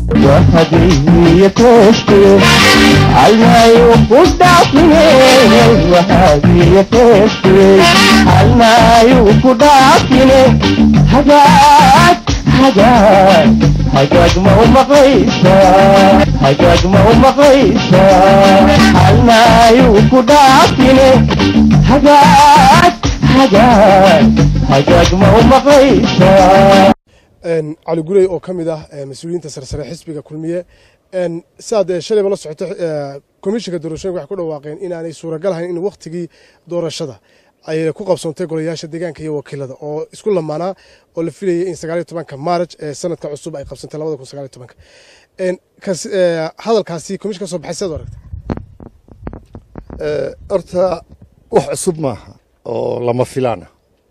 وهدي كشتي علما يوقف دعفني وهدي كشتي علما يوقف دعفني حاجات ما هو مقيسة حاجات ما هو مقيسة علما يوقف دعفني حاجات ما هو مقيسة. علي قولي أو كميدا مسؤولين تسرسر حسبك كلمية ساد شلي بلا سعته كوميشن كدروشين وحكوا واقعين إن أنا صورة قالها إن وقت جي دور الشدة أي كوكب صنطة قولي يا شديقان كي وكيل هذا أو إسكول لما أنا ولا في إنستغرام طبعا كمارج سنة كعصوب أي قبل سنة لوضع كإنستغرام طبعا كاس هذا الكاسي كوميشن كصوب حسد ورقت أرتا وحصوب معها أو لما فيلانا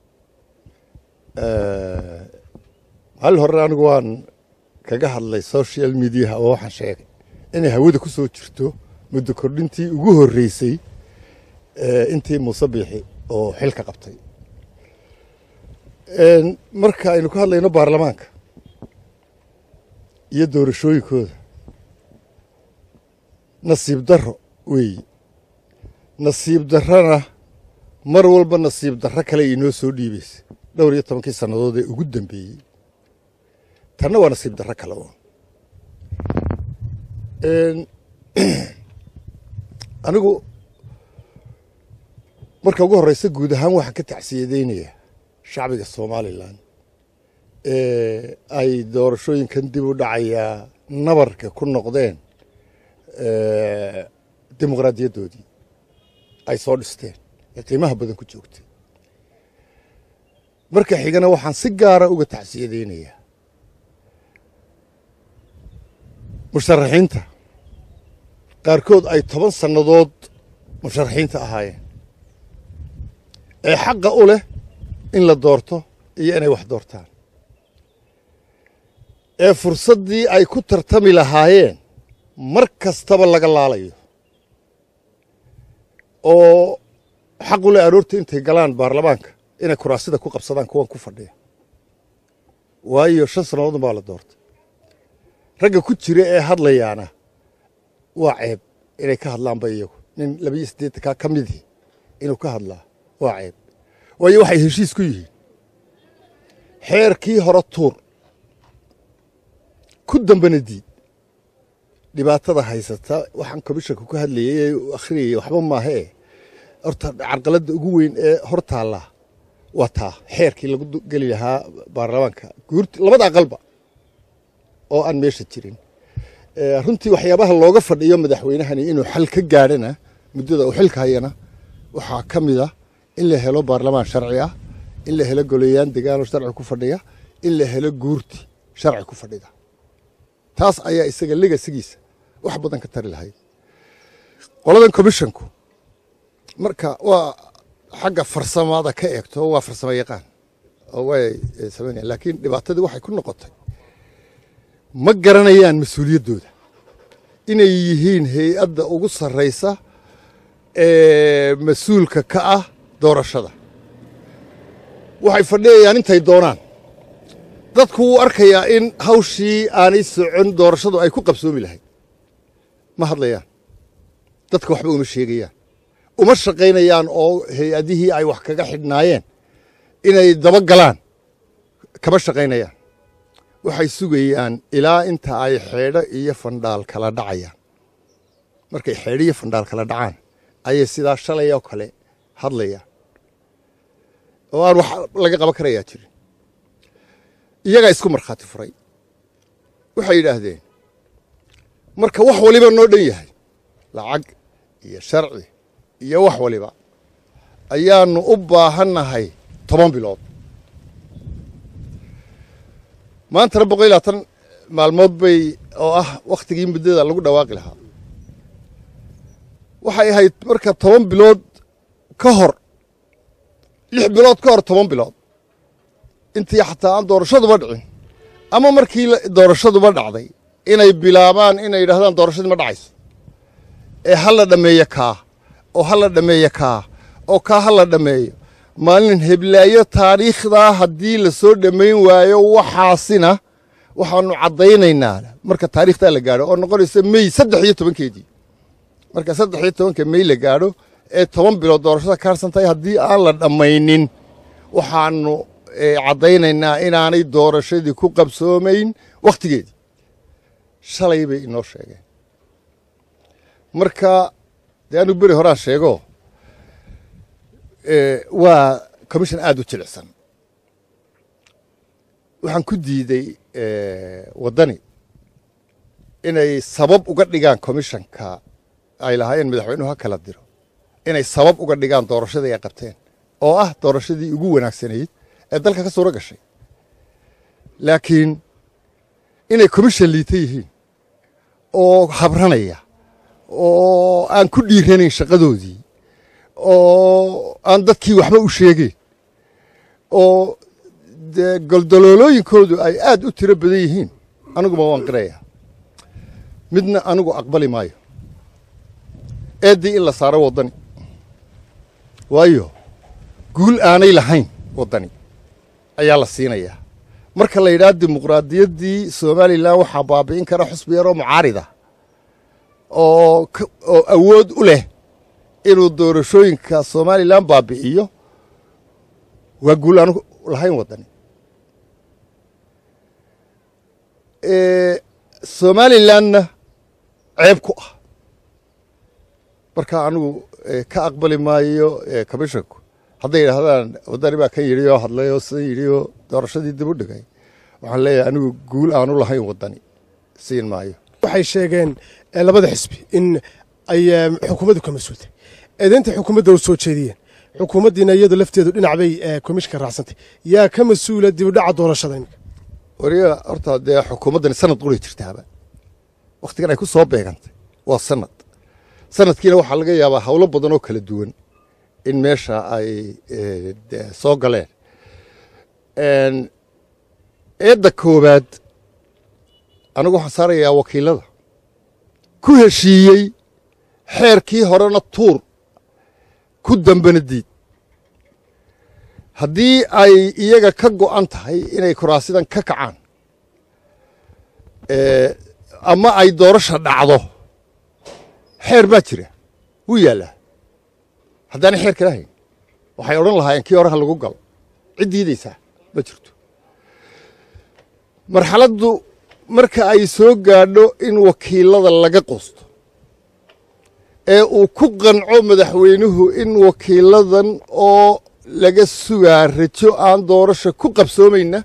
هل هران قوان كجهل لي سوشيال ميديا أو واحد شيء إني هودك كسوت شرتو مدة كردنتي وجوه الرئيسي أنتي مصبيحي أو حلقة قبطي مركا إنه كهلا ينو برلمانك يدور شوي كذا نصيب دره وي نصيب درنا مرول بنصيب دره كلا ينو سودي بس دوري طبعا كي سنة ضد وجودن بي تنا ونصيب دره كلا أنا جو مركا وجوه الرئيس جود هم واحد كتعسيدينيه شعبي الصومالي الآن أي دور شوي كان دي بدعية نبر ككل نقدين ديمقراطية دودي أي صورتين قيمها بدن كتشوكتي مركا حيجنا وحن سجارة وقتعسيدينيه مشرحين تا قاركود أي 8 سنوات مشرحين تا هاي حق أوله إن لا دورته إيه أنا واحد دورتان فرصة دي أي كتر تمي لهايين مركز تبلغ الله عليه أو حق أوله أرورت أنت جلان بارلمانك إن كراسيدا كوكب صدان كوان كفر دي وأيه شخص نوض بالله دورت رجع كتير هاد لي أنا وعيب إنه كهدلان بيجو إن لبيس ديت كمدي إنه كهدلا وعيب ويوحي هشيس كيه حير كي هرطور كدن بنديد لبعضها هيستا وحن كبشك وكهدلي وأخري وحبا ما هي أرت عرقلد قوين هرتها الله وتا حير كي لقد قال لها بارلمانك قلت لبضع قلبه oo aan meesha jirin runtii waxyaabaha looga fadhiyo madaxweynahani inuu xal ka gaarana muddada uu xilka hayana waxa kamid ah in la helo baarlamaan sharci ah in la helo goleeyaan deegaan sharci ku fadhiya in la helo guurti sharci ku fadhida taas ayaa isaga legasigiisa wax badan ka tari lahayd qoladan commissionku marka waa xagga farsamada ka eegto waa farsamo yaqaan oo way sameeyeen laakiin dhibaatadu waxay ku noqotay ma garanayaan mas'uuliyadooda inay yihiin hay'adda ugu sarreysa mas'uulka ka ah doorashada waxay fadhiyaan intay doonaan dadku wuu arkayaa in hawshii aanay socon doorashadu ay ku qabsoomi lahayd ma hadlayaan dadka waxba uma sheegayaan uma shaqaynayaan oo hay'adihii ay wax kaga xidhnaayeen inay daba galaan kama shaqaynayaan waxay sugayaan ilaa inta ay xeedho iyo fandhaal kala dhacayaan markay xeedho iyo fandhaal kala dhacaan ayay sidaa shalay oo kale hadlayaan oo aan wax laga qaban karayaa jirin iyagaa isku markhaati furay waxay yidhaahdeen marka wax waliba noo dhan yahay lacag iyo sharci iyo wax waliba ayaanu u baahannahay 10 bilood maanta 420 maalmood bay oo ah waqtigii muddada lagu dhawaaqi lahaa waxay ahayd marka 10 bilood ka hor 6 bilood ka hor 10 bilood intii xataa aan doorashaduba dhicin ama markii doorashaduba dhacday inay bilaabaan inay yiraahdaan doorashadu ma dhacayso ee hal la dhameeyo oo hal la dhameeyo oo hal la dhameeyo maalin heblaayo taariikhda haddii la soo dhameyn waayo waxaasina waxaanu caddaynaynaa marka taariikhtaa la gaadho oo noqonaysa May 13 marka 13 May la gaadho ee 10 bilood doorashada ka harsantay haddii aan la dhammaynin waxaanu caddaynaynaa inaanay doorashadii ku qabsoomayn wakhtigeedii shalay bay inoo sheegeen marka dee anu beri horaan sheego waa commission aad u jilicsan waxaan ku diiday waddani inay sabab uga dhigaan commissionka ay lahaayeen madaxweynuhu ha kala diro inay sabab uga dhigaan doorashadii ay qabteen oo ah doorashadii ugu wanaagsanayd ee dalka ka suura gashay laakiin inay commission liita yihiin oo habranaya oo aan ku dhiiranayn shaqadoodii oo aan dadkii waxba u sheegeen oo goldaloolooyinkoodu ay aad u tiro badan yihiin aniguba waan qirayaa midna anigu aqbali maayo eeddii in la saaro waddani waayo guul aanay lahayn waddani ayaa la siinayaa marka la yidhaha dimuqraadiyaddii somalilan waxaa baabi'in kara xusbi yaroo mucaarida oo awood u leh inuu doorashooyinka somalilan baabi'iyo waa guul aanu lahayn waddani somalilanna ceeb ku ah marka anigu ka aqbali maayo commissionku hadday yidhaahdaan waddani baa kan yidhi oo hadlay oo sidan yidhi oo doorashadii dib u dhigay waxaan leeyahay anigu guul aanu lahayn waddani siin maayo waxay sheegeen labada xisbi in ay xukuumaddu ka mas-uultay eedaynta xukuumadda u soo jeediyeen xukuumaddiina iyadu lafteedu dhinac bay komishinka raacsantay yaa ka mas-uula dib u dhaca doorashada iminka wariya horta dee xukuumaddani sanad qulay jirtaaba wakhtigan ay ku soo beegantay waa sanadkiina waxaa laga yaabaa hawlo badan oo kala duwan in meesha ay soo galeen eedda koowaad anigu waxaan saarayaa wakiilada ku heshiiyey xeerkii horena tuur ku dambana diid haddii ay iyaga ka go'an tahay inay kuraasidan ka kacaan ama ay doorasha dhacdo xeer baa jira wuu yaallaa haddaanay xeer kala hayn waxay odhan lahaayeen kii hore ha lagu galo cid diidaysaa ma jirto marxaladdu marka ay soo gaadho in wakiilada laga quusto ee uu ku qanco madaxweynuhu in wakiiladan oo laga sugaa rajo aan doorasha ku qabsoomayna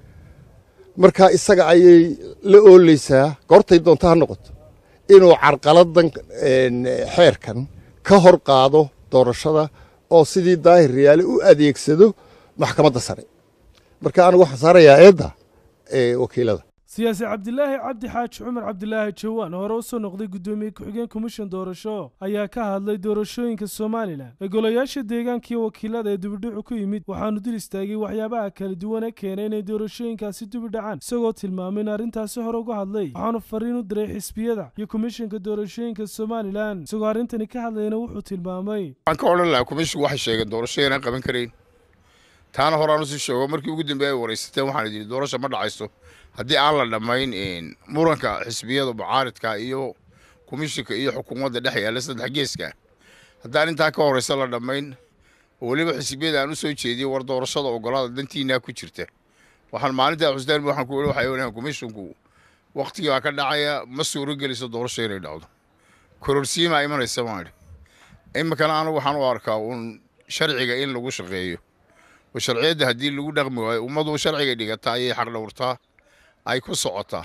markaa isaga ayay la oolaysaa goortay doonto ha noqoto inuu carqaladan xeerkan ka hor qaado doorashada oo sidii daahir riyaale u adeegsado maxkamadda sare marka anigu waxaan saarayaa eedda wakiilada siyaasi cabdilaahi cabdi xaaji cumar cabdilaahi jawaan hore u soo noqday guddoomiye ku-xigeen komishan doorasho ayaa ka hadlay doorashooyinka somalilan ee golayaasha deegaanka iyo wakiilada ee dibidhicu ku yimid waxaanu dil istaagay waxyaabaha kala duwane keenay inay doorashooyinkaasi dibidhacaan isagoo tilmaamay in arrintaasi hore uga hadlay waxaanu fariin u diray xisbiyada iyo komishanka doorashooyinka somalilan isagoo arrintani ka hadlayna wuxuu tilmaamay waxaan ka odhan lahaa komishinku waxay sheegeen doorasho inaan qaban karayn taana horaan usii sheego markii ugu dambeeyay ay waraysateen waxaan idhi doorasho ma dhacayso haddii aan la dhammayn muranka xisbiyada mucaaridka iyo komishinka iyo xukuumadda dhex yaalla saddex geeska haddaan intaa ka horeysa la dhammayn oo weliba xisbiyada aan u soo jeediyey war doorashada ogolaada dantiinaa ku jirta waxaan maalintaa xusdaan waxaan ku weli waxay onahay komishinku waqtigii baa ka dhacaya ma suuro geliso doorasho inay dhacdo kororsiimaa imanaysa maan idhi iminkana anigu waxaan u arkaa uun sharciga in lagu shaqeeyo oo sharciyadda haddii lagu dhaqmi waayo ummadu sharciga dhigataa ayay xaq dhowrtaa ay ku socotaa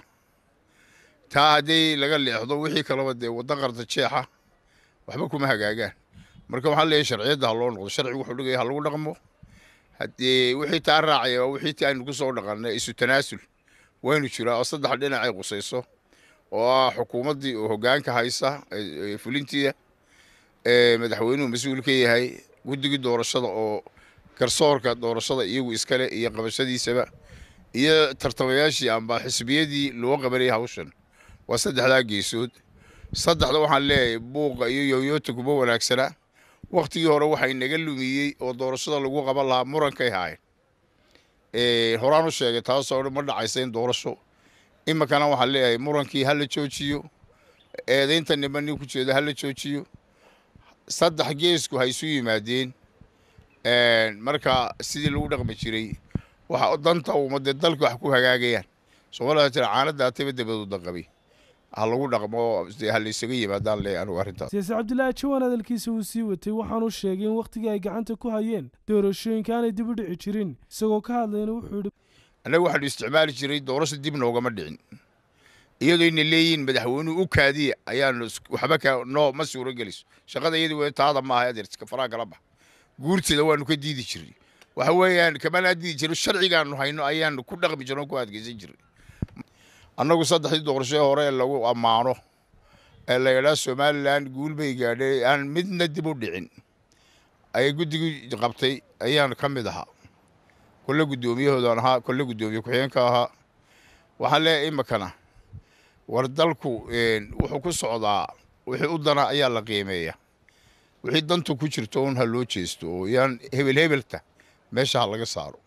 taa haddii laga leexdo wixii kaleba dee waddan qarda jeexa waxba kuma hagaagaan marka waxaan leeyahay sharciyadda ha loo noqdo sharcigu wuxuu dhigaya ha lagu dhaqmo haddii wixii taa raacaya waa wixii tii aynu ku soo dhaqannay isu tanaasul waynu jiraa oo saddex dhinac ay qusayso oo ah xukuumaddii oo hoggaanka haysa fulintiida madaxweynuhu mas-uul ka yahay guddigii doorashada oo garsoorka doorashada iyagu iskale iyo qabashadiisaba iyo tartamayaashii amba xisbiyadii loo qabanayay hawshan waa saddexdaa geesood saddexda waxaan leeyahay buuqa iyo yoyoota kuma wanaagsana waqtigii hore waxay naga lumiyey oo doorashada lagu qaban lahaa murankay haayeen horaan u sheegay taasoo dhan ma dhacaysa in doorasho imikana waxaan leeyahay murankii hala joojiyo eedaynta niman ku jeeda hala joojiyo saddex geesku hay isu yimaadeen marka sidii lagu dhaqmi jiray waxa danta ummadda dalka wax ku hagaagayaan Soomaaliya tira caanada tabe dabadu daqabi lagu dhaqmo hal isaga yimaadaan le anigu arrintaas Siyaasi Cabdilaahi Jawaan hadalkiisa uu sii watay waxaanu sheegay in waqtigii ay gacanta ku hayeen doorashooyinka aanay dib u dhici jirin isagoo ka hadlayna wuxuu yidhi anagu waxaan isticmaali jiray doorasho dib noogama dhicin iyadoo in leeyihiin madaxweynuhu u kaadiye ayaan waxba ka ma suuro geliso shaqada iyadii way taada ma aha adeerka faraha kala bax guurtida waanu ka diidi jiray waxa weeyaan kamana diidi jiray sharcigaanu hayno ayaan ku dhaqmi jirno ku adkeysan jiray annagu saddexdii doorasho hore lagu amaano la yiraahdo Somaliland guul bay gaadhay aan midna dib u dhicin ay guddigu qabtay ayaan ka mid ahaa kullu gudoomiyahoodan ahaa kullu gudoomiye ku-xigeenka ahaa waxa la imikana war dalku wuxuu ku socdaa wixii u dana ayaa la qiimeeyaa wixii dantu ku jirto on ha loo jeesto oo yaan hebelta meesha laga saaro